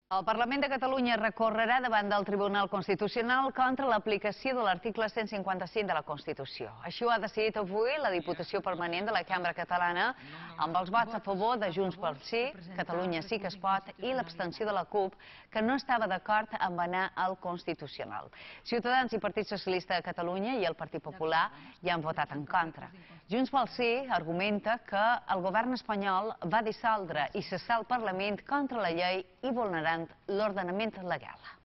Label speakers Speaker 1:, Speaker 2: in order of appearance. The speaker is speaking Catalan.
Speaker 1: El Parlament de Catalunya recorrerà davant del Tribunal Constitucional contra l'aplicació de l'article 155 de la Constitució. Així ho ha decidit avui la Diputació Permanent de la Cambra Catalana amb els vots a favor de Junts pel Sí, Catalunya Sí que es pot i l'abstenció de la CUP, que no estava d'acord amb anar al Constitucional. Ciutadans i Partit Socialista de Catalunya i el Partit Popular hi han votat en contra. Junts pel Sí argumenta que el govern espanyol va dissoldre i cessar el Parlament contra la llei i vulnerant l'ordenament legal.